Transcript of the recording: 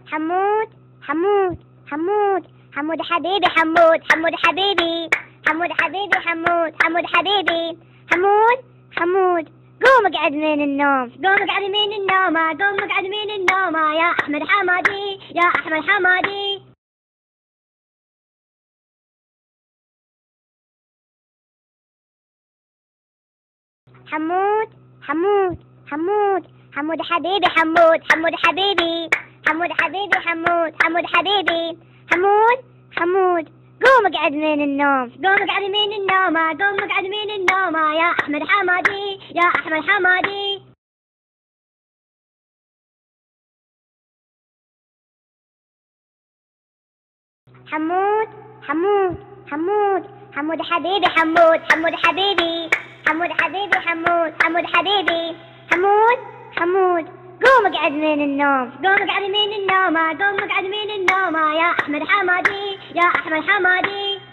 حمود حمود حمود حمود حبيبي حمود حمود حبيبي حمود حبيبي حمود حمود حبيبي حمود حمود قوم اقعد من النوم قوم اقعد من النوم قوم اقعد من النوم يا احمد حمادي يا احمد حمادي. حمود حمود حمود حمود حبيبي حمود حمود حبيبي حمود حبيبي حمود حمود حبيبي حمود حمود قوم اقعد من النوم قوم اقعد من النوم قوم اقعد من النوم يا احمد حمادي يا احمد حمادي. حمود حمود حمود حمود حبيبي حمود حمود حبيبي حمود حبيبي حمود حمود حبيبي حمود حمود قوم اقعد من النوم قوم اقعد من النوم قوم اقعد من النوم يا احمد حمادي يا احمد حمادي.